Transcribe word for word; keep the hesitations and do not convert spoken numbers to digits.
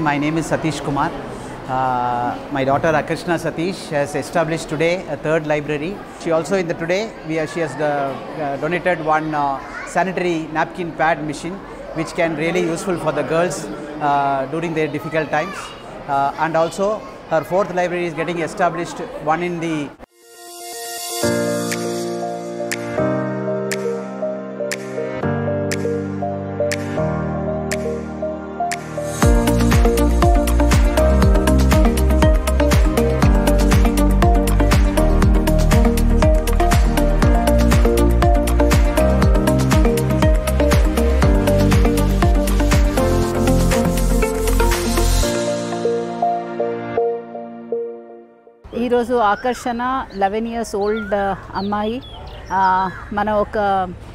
My name is Sathish Kumar. Uh, my daughter Akarshana Sathish has established today a third library. She also in the today we are, she has the, uh, donated one uh, sanitary napkin pad machine, which can really useful for the girls uh, during their difficult times. Uh, and also her fourth library is getting established, one in the ఈరోజు ఆకర్షణ eleven years old అమ్మాయి మన ఒక